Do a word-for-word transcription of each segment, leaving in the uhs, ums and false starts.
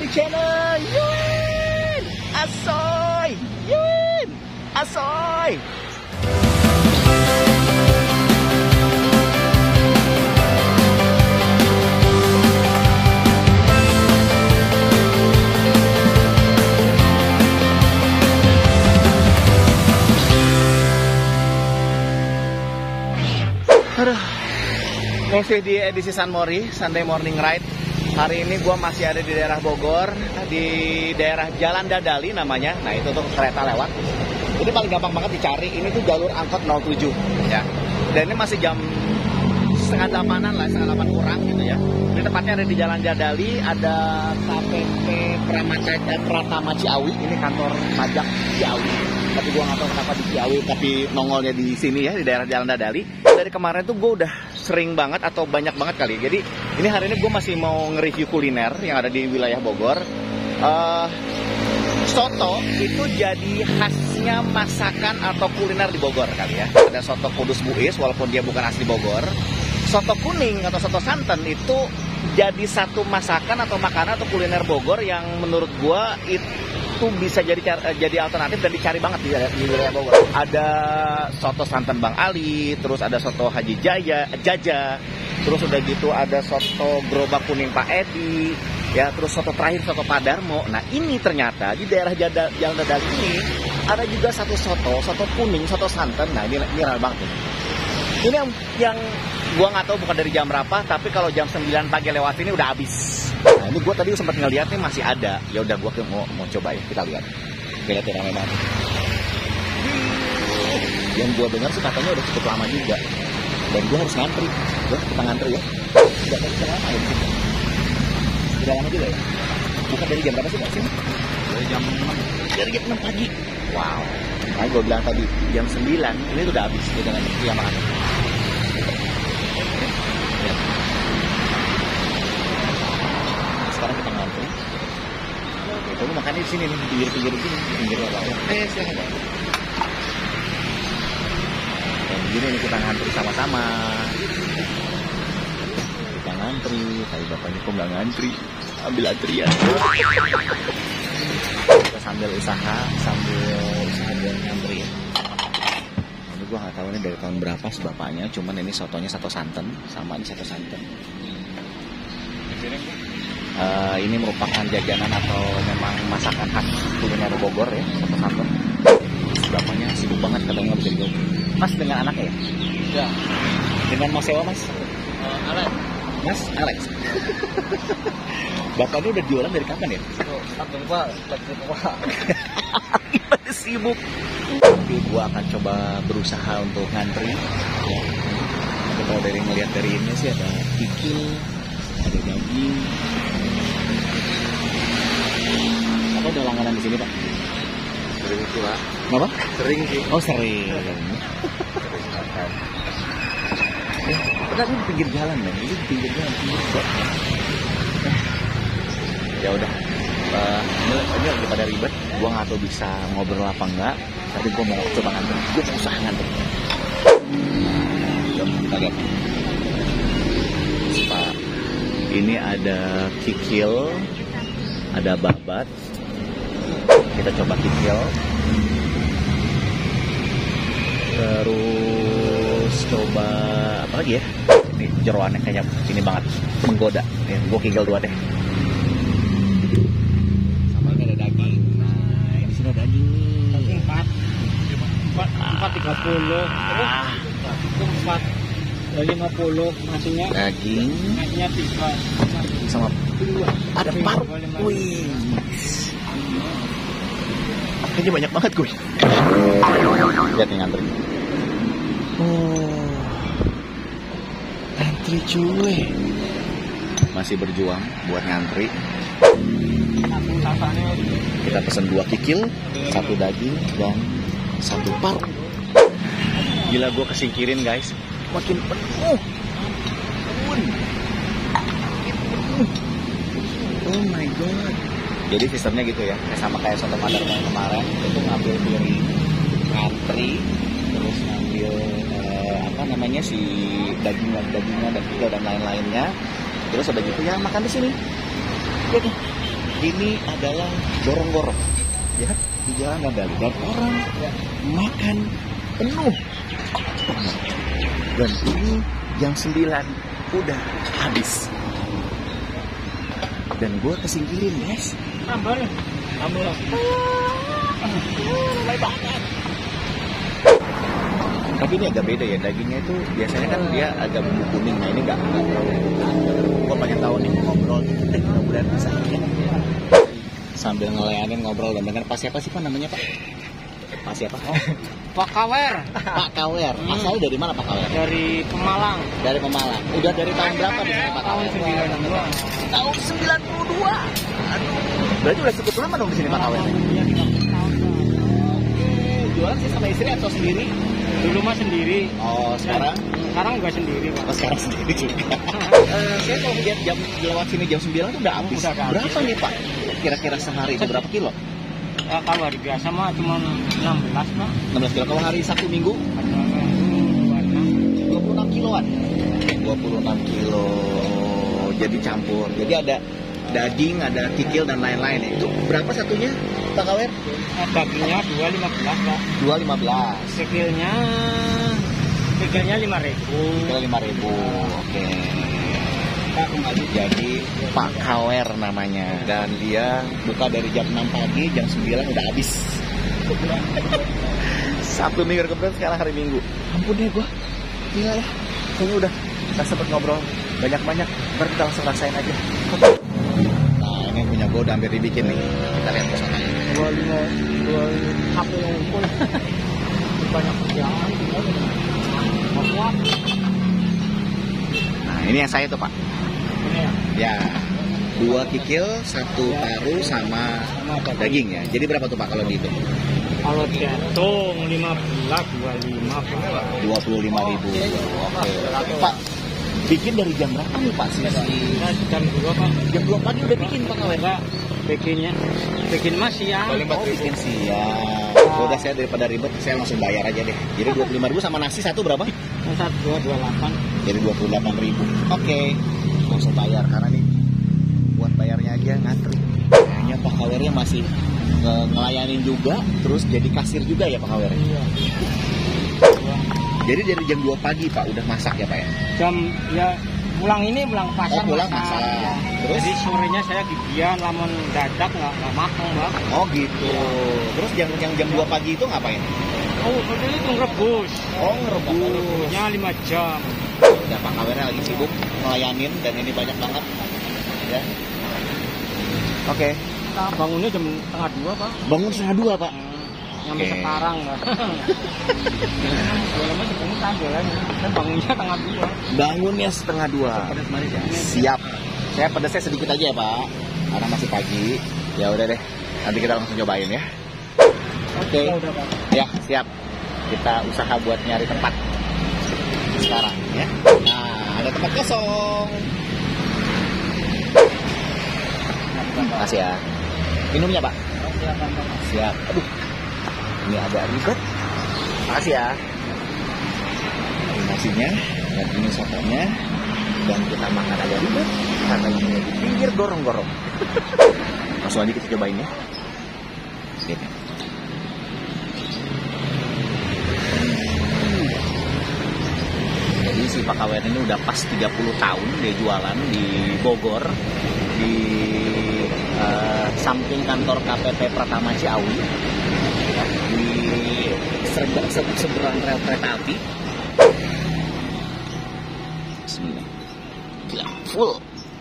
Family Channel. Yun! Asoy! Yun! Asoy! Aduh, masih di edisi San Mori, Sunday Morning Ride. Hari ini gue masih ada di daerah Bogor, di daerah Jalan Dadali namanya. Nah itu tuh kereta lewat. Ini paling gampang banget dicari. Ini tuh jalur angkot nol tujuh ya. Dan ini masih jam setengah delapanan lah, setengah delapan kurang gitu ya. Ini tepatnya ada di Jalan Dadali, ada K P P Pratama Ciawi. Ini kantor pajak Ciawi. Tapi gue nggak tahu kenapa di Ciawi, tapi nongolnya di sini ya, di daerah Jalan Dadali. Dari kemarin tuh gue udah sering banget atau banyak banget kali. Jadi ini hari ini gue masih mau nge-review kuliner yang ada di wilayah Bogor. Uh, soto itu jadi khasnya masakan atau kuliner di Bogor kali ya. Ada soto Kudus Buis walaupun dia bukan asli Bogor. Soto kuning atau soto santan itu jadi satu masakan atau makanan atau kuliner Bogor yang menurut gue itu bisa jadi jadi alternatif dan dicari banget di, di wilayah Bogor. Ada soto santan Bang Ali, terus ada soto Haji Jaya, Jaja, terus udah gitu ada soto gerobak kuning Pak Edi, ya terus soto terakhir soto Pak Darmo. Nah ini ternyata di daerah Jada, Jalan Dadali ini ada juga satu soto, soto kuning, soto santan. Nah ini ini ramai banget. Ini yang, yang gua nggak tahu bukan dari jam berapa, tapi kalau jam sembilan pagi lewat ini udah habis. Nah ini gue tadi sempat ngeliat nih masih ada. Ya udah gue mau mau coba ya, kita lihat. Kita lihat ramai banget. Yang gue dengar sih katanya udah cukup lama juga. Dan gue harus ngantri. Gue kita ngantri ya. Udah cukup lama ya. Udah lama juga ya. Bukan dari jam berapa sih Pak sini? Dari jam enam. Dari jam enam pagi. Wow. Nah gue bilang tadi jam sembilan ini udah habis. Kita ngantri ya makan. Sekarang kita ngantri. Itu makannya di sini nih, di pinggir-pinggir sini, di pinggir bawah. Eh, silakan. Dan gini nih kita ngantri sama-sama. Kita ngantri, tapi bapaknya kok nggak ngantri, ambil antrian. Kita sambil usaha, sambil usaha buat ngantri ya. Ini gua nggak tahu ini dari tahun berapa sih bapaknya, cuman ini sotonya satu santan, sama ini satu santan. Uh, ini merupakan jajanan atau memang masakan khas kuliner Bogor ya, soto santan. Bapaknya sibuk banget katanya bisa dijawab. Mas dengan anaknya ya? Ya. Dengan Mas Ewa Mas? Uh, Alex. Mas Alex. Bapaknya udah jualan dari kapan ya? Satu Pak, satu Pak. Gimana sibuk? Tapi gua akan coba berusaha untuk ngantri. Ya. Kalau dari ngelihat dari ini sih ada kikil, ada daging. Apa udah langganan di sini Pak? Sering itu Pak. Kenapa? Sering sih. Oh sering. Ya, padahal ini di pinggir jalan ya. Ini di pinggir jalan, pinggir jalan. Ya udah. Uh, ini, ini lagi pada ribet. Gua nggak tahu bisa ngobrol apa enggak. Tapi gua mau coba ngantri. Gua mau usaha ngantri. Yuk kita lihat. Pak. Ini ada kikil, ada babat. Kita coba kikil. Terus coba apa lagi ya? Ini jeroannya kayaknya ini banget, menggoda. Ya, gue kikil dua deh. Sama ini ada daging. Nah, ini sini ada daging. Empat, empat, empat tiga puluh. Terus empat. lima puluh nasinya. Daging. Nasinya tiga. Sama dua. Ada paru. Wih. Kayaknya banyak banget gue. Lihat nih ngantri. Oh. Ngantri cuy. Masih berjuang buat ngantri. Kita pesen dua kikil, satu daging dan satu paru. Gila gue kesingkirin guys. Makin penuh. Oh my god. Jadi sistemnya gitu ya, sama kayak soto Padar yang kemarin, itu ngambil piring, ngantri, terus ngambil eh, apa namanya si daging dagingnya dan kikil dan lain-lainnya, terus udah gitu ya makan di sini. Lihat nih, ini adalah gorong-gorong ya di Jalan Dadali, dan orang ya, makan penuh. Dan ini jam sembilan udah habis. Dan gue kesingkirin, guys. Tambah nih. Tambah. Mulai banget. Tapi ini agak beda ya, dagingnya itu biasanya kan dia agak bumbu kuning. Nah ini nggak terlalu. Gue pengen tahu nih ngobrol gitu deh, mudah-mudahan bisa. Sambil ngelayanin ngobrol dan dengan Pak siapa sih Pak namanya Pak? Pak siapa? Oh, Pak Kawer. Pak Kawer. Hmm. Asalnya dari mana Pak Kawer? Dari Pemalang. Dari Pemalang. Udah dari tahun berapa di sini Pak Kawer? Tahun sembilan puluh dua. Tahun sembilan puluh dua. Aduh. Berarti udah cukup lama dong di sini Pak Kawer. Iya, tiga puluh tahun. Jualan sih sama istri atau sendiri? Dulu mah sendiri. Oh, sekarang? Sekarang juga sendiri, Pak. Oh, sekarang sendiri juga. uh, saya kalau lihat jam lewat sini jam sembilan tuh udah habis. Udah Berapa habis. nih Pak? Kira-kira sehari itu berapa kilo? Ya, kalau hari biasa mah cuma enam belas, Pak. enam belas kilo. Kalau hari Sabtu Minggu? dua puluh enam kiloan. dua puluh enam kilo. Jadi campur. Jadi ada daging, ada kikil dan lain-lain. Itu berapa satunya Pak Kawer? Eh, dagingnya dua lima belas, Pak. dua lima belas. Kikilnya kikilnya lima ribu. Kilo lima ribu. Oke. Kita kembali jadi Pak Kawer namanya, dan dia buka dari jam enam pagi, jam sembilan udah habis. Sabtu Minggu kemudian sekarang hari Minggu. Ampun deh gua. Gila ya. Kayaknya udah kita sempet ngobrol banyak-banyak. Ntar kita langsung rasain aja. Nah, ini punya gua udah hampir dibikin nih. Kita lihat pesanannya. dua lima dua apa yang ngumpul. Banyak kerjaan tinggal. Muat. Nah, ini yang saya tuh, Pak. Ini ya. Ya. Dua kikil, satu paru sama daging ya. Jadi berapa tuh Pak kalau dihitung? Kalau dihitung lima belas dua puluh lima Pak. dua puluh lima ribu. Oke. Pak, bikin dari jam berapa nih Pak? Sih? Nah, jam dua Pak. Jam dua pagi udah bikin Pak Kawer? Enggak, bikinnya bikin mas siang. Oh, bikin siang. Udah saya daripada ribet, saya langsung bayar aja deh. Jadi dua puluh lima ribu sama nasi satu berapa? Satu dua dua delapan. Jadi dua puluh delapan ribu. Oke. Langsung bayar karena nih buat bayarnya aja ngantri. Kayaknya Pak Kawernya masih nge- ngelayanin juga, terus jadi kasir juga ya Pak Kawer? Iya. Jadi dari jam dua pagi Pak udah masak ya Pak ya? Jam ya pulang ini pulang pasar. Oh, pulang masak. Ya. Terus? Jadi sorenya saya gigian, lamun dadak nggak nggak makan Pak. Oh gitu. Terus yang yang jam dua pagi itu ngapain? Oh, betul itu ngerebus. Oh ngerebus. Rebusnya lima jam. Udah Pak Kawernya lagi sibuk ngelayanin dan ini banyak banget. Ya. Oke. Kita bangunnya jam setengah dua Pak. Bangun setengah dua Pak. Nyampe Oke. sekarang nggak. Jualannya sebelum kan jualannya. Saya bangunnya setengah dua. Bangunnya setengah dua. Pedas manis ya. Siap. Saya pedasnya sedikit aja ya Pak, karena masih pagi. Ya udah deh. Nanti kita langsung cobain ya. Oke. Ya udah Pak. Ya siap. Kita usaha buat nyari tempat sekarang ya. Nah ada tempat kosong. Makasih ya. Minumnya Pak. Siap. Aduh. Ini agak ribet. Makasih ya. Ini nasinya dan ini sotonya. Dan kita makan agak ribet karena ini di pinggir gorong-gorong. Langsung aja kita cobain ya. Lihat ya. Jadi si Pak Kawer ini udah pas tiga puluh tahun dia jualan di Bogor, di uh, samping kantor K P P Pratama Ciawi, ya, di seberang, seberang rel kereta api. Bismillah. Gila, full.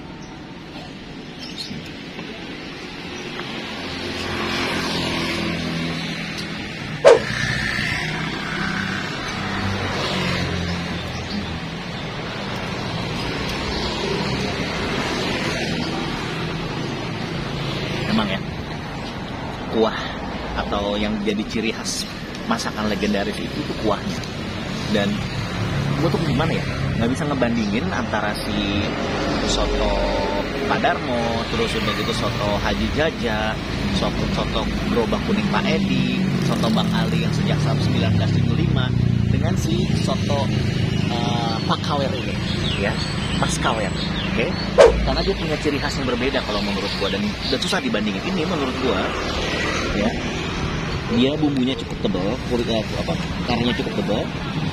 Emang ya, kuah atau yang jadi ciri khas masakan legendaris itu tuh kuahnya. Dan gue tuh gimana ya, nggak bisa ngebandingin antara si soto Pak Darmo, terus udah gitu soto Haji Jaja, soto soto gerobak kuning Pak Edi, soto Bang Ali yang sejak tahun seribu sembilan ratus tujuh puluh lima, dengan si soto uh, Pak Kawer ini, ya, Mas Kawer. Oke, karena dia punya ciri khas yang berbeda kalau menurut gua, dan, dan susah dibandingin. Ini menurut gua, ya, dia bumbunya cukup tebal, kulit eh, apa, karinya cukup tebal.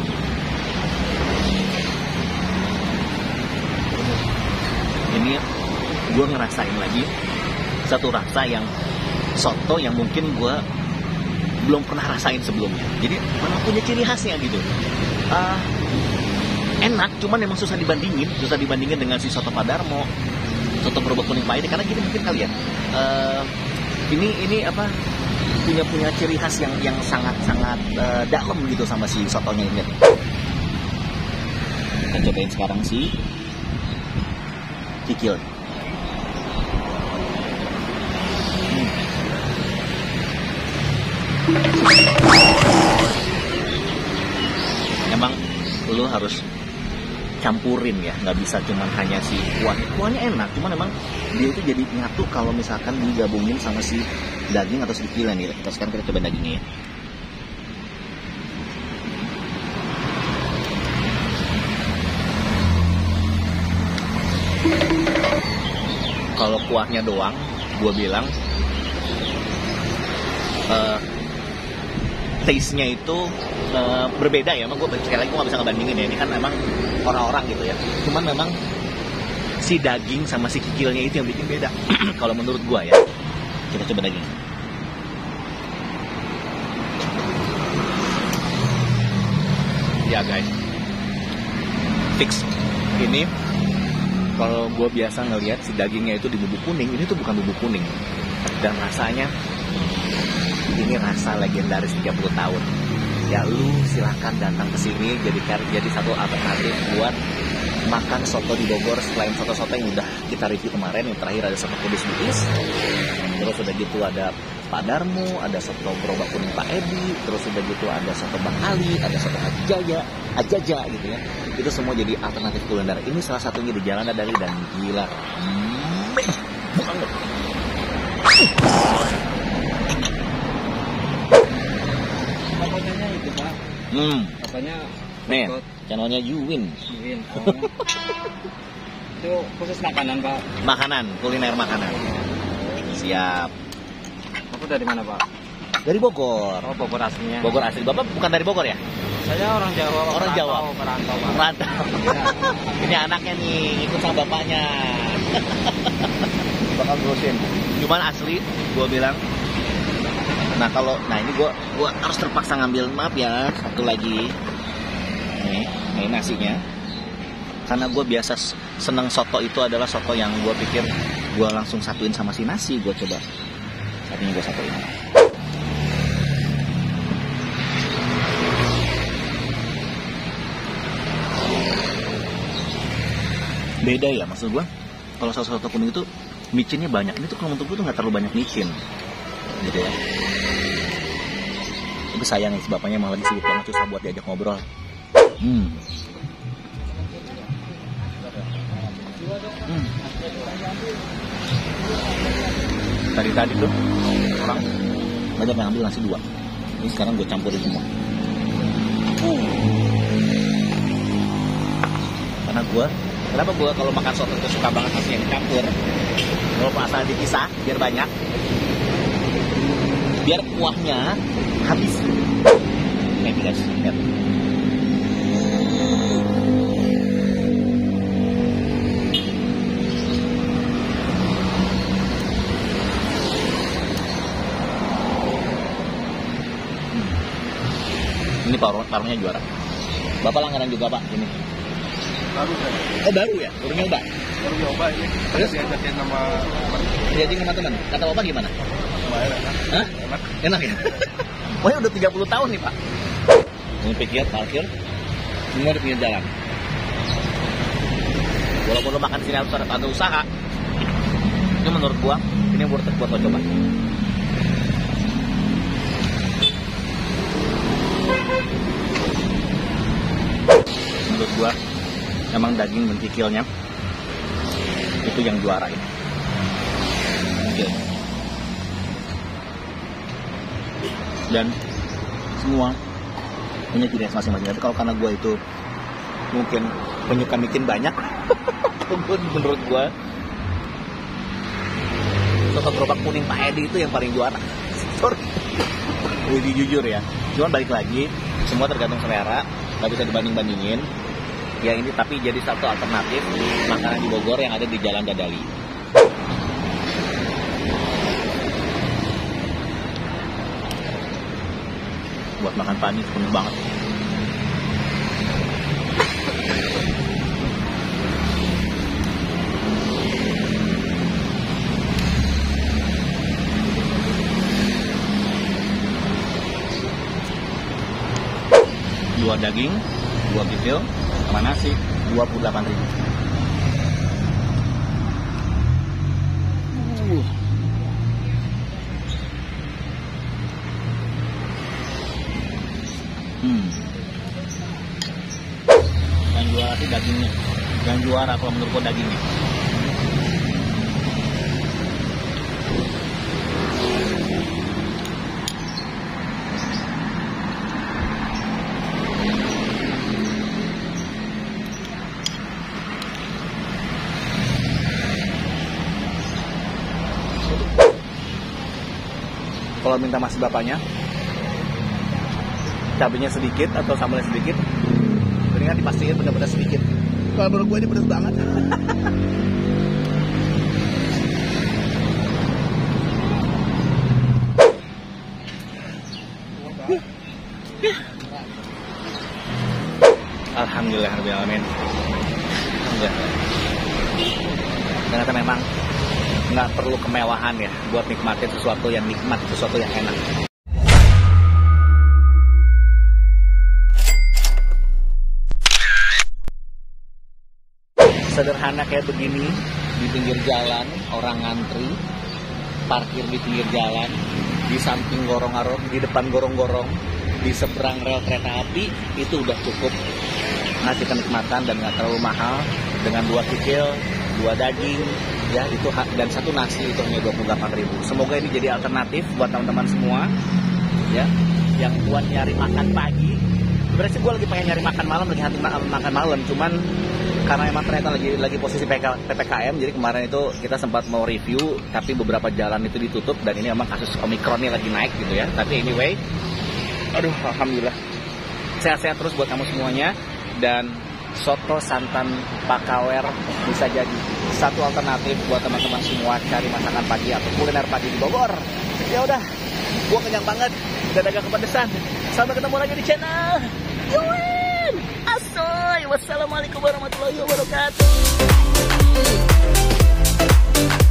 Ini gua ngerasain lagi satu rasa yang soto yang mungkin gua belum pernah rasain sebelumnya. Jadi memang punya ciri khasnya gitu. Uh, enak, cuman memang susah dibandingin, susah dibandingin dengan si soto Padarmo, soto Gerobak Kuning Pak Edi, karena gini mungkin kali ya. Uh, ini ini apa punya punya ciri khas yang yang sangat sangat uh, dalam gitu sama si sotonya ini. Kita cobain sekarang si kikil. Emang lu harus campurin ya, nggak bisa cuman hanya si kuahnya. Kuahnya enak, cuman emang dia itu jadi nyatu kalau misalkan digabungin sama si daging atau si kikilnya nih. Kita sekarang kita coba dagingnya ya. Kalau kuahnya doang, gua bilang uh, taste-nya itu uh, berbeda ya. Emang gue sekali lagi gue gak bisa ngebandingin ya. Ini kan memang orang-orang gitu ya. Cuman memang si daging sama si kikilnya itu yang bikin beda. Kalau menurut gue ya. Kita coba daging. Ya guys, fix. Ini kalau gue biasa ngelihat si dagingnya itu di bubuk kuning, ini tuh bukan bubuk kuning. Dan rasanya ini rasa legendaris tiga puluh tahun. Ya lu silahkan datang ke sini jadi jadi satu alternatif buat makan soto di Bogor. Selain soto-soto yang udah kita review kemarin, yang terakhir ada soto Kudus Bugis, terus udah gitu ada Padarmo, ada soto Gerobak Kuning Pak Edi, terus udah gitu ada soto Bang Ali, ada soto Haji Jaya, Ajaja gitu ya. Itu semua jadi alternatif kuliner. Ini salah satunya di Jalan Dadali dan gila. Meh banget. Apanya itu Pak? Hmm. Apanya? Nih, channelnya Yuwin. Yuwin. Oh. Itu khusus makanan Pak? Makanan, kuliner makanan. Siap. Aku dari mana Pak? Dari Bogor. Oh, Bogor aslinya. Bogor asli. Bapak bukan dari Bogor ya? Saya orang Jawa. Orang Jawa. Merantau Pak. Merantau. Ini anaknya nih, ikut sama bapaknya. Bakal terusin. Cuman asli, gua bilang. Nah kalau, nah ini gua, gua harus terpaksa ngambil, maaf ya, satu lagi. Nih, ini nasinya. Karena gua biasa seneng soto itu adalah soto yang gua pikir gua langsung satuin sama si nasi. Gua coba. Saat ini gua satuin. Beda ya, maksud gua. Kalau soto kuning itu micinnya banyak. Ini tuh kalau untuk gua tuh nggak terlalu banyak micin, gitu ya. Tapi sayang nih, bapaknya emang lagi sibuk banget, susah buat diajak ngobrol. Hmm. Hmm. Tadi-tadi tuh orang banyak yang ambil nasi dua. Ini sekarang gue campurin semua. Uh. Karena gue, kenapa gue kalau makan soto itu suka banget nasi yang dicampur. Walaupun asal dipisah, biar banyak. Biar kuahnya habis. Nih guys, lihat. Ini paruh-paruhnya juara. Bapak langganan juga Pak, ini. Baru kan? Oh baru ya? Baru nyoba? Baru nyoba ini. Terus? Diajakin sama teman. Diajakin sama teman. Kata Bapak gimana? Lumayan enak. Hah? Enak. Enak ya? Pokoknya udah tiga puluh tahun nih Pak. Ini pikir, parkir, semua di pinggir jalan. Walaupun lo makan sini harus ada usaha, itu menurut gua, ini worth it buat lo coba. Menurut gua, emang daging dan kikilnya itu yang juara ini. Oke. Dan semua punya ciri khas masing-masing. Tapi kalau karena gue itu mungkin penyuka micin banyak, Bogor menurut gua. Soto gerobak kuning Pak Edi itu yang paling juara. Sorry. Jadi jujur ya. Cuman balik lagi, semua tergantung selera, nggak bisa dibanding-bandingin. Ya ini tapi jadi satu alternatif makanan di Bogor yang ada di Jalan Dadali. Buat makan pagi penuh banget. Dua daging, dua kikil, sama nasi, dua puluh delapan ribu. Uh. Hmm. Yang juara sih dagingnya. Yang juara kalau menurut gua dagingnya. Kalau minta masih bapaknya, cabenya sedikit atau sambalnya sedikit, mendingan dipastiin benar-benar sedikit. Kalau menurut gue ini pedas banget. Alhamdulillah, alhamdulillah. Ternyata memang nggak perlu kemewahan ya buat nikmatin sesuatu yang nikmat, sesuatu yang enak. Sederhana kayak begini, di pinggir jalan, orang ngantri, parkir di pinggir jalan, di samping gorong-gorong, di depan gorong-gorong, di seberang rel kereta api, itu udah cukup ngasih kenikmatan dan nggak terlalu mahal, dengan dua kikil, dua daging, ya itu dan satu nasi itu hanya dua puluh delapan ribu. Semoga ini jadi alternatif buat teman-teman semua, ya, yang buat nyari makan pagi. Sebenarnya sih gue lagi pengen nyari makan malam, lagi hati makan malam, cuman karena emang ternyata lagi lagi posisi P P K M, jadi kemarin itu kita sempat mau review, tapi beberapa jalan itu ditutup dan ini emang kasus Omikronnya lagi naik gitu ya. Tapi anyway, aduh, alhamdulillah, sehat-sehat terus buat kamu semuanya. Dan soto santan Pakawer bisa jadi satu alternatif buat teman-teman semua cari masakan pagi atau kuliner pagi di Bogor. Ya udah, gua kenyang banget dan agak kepedesan. Sampai ketemu lagi di channel Yuin Asoy. Wassalamualaikum warahmatullahi wabarakatuh.